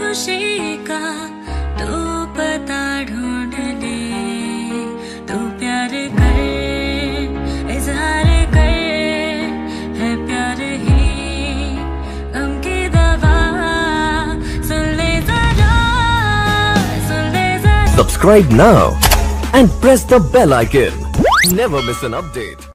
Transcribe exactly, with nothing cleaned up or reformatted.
खुशी का तू पता ढूंढ ले, तू प्यार कर, इजहार कर, है प्यार ही गम की दवा, सुन ले जरा, सुन ले जरा। Subscribe now and press the bell icon. Never miss an update.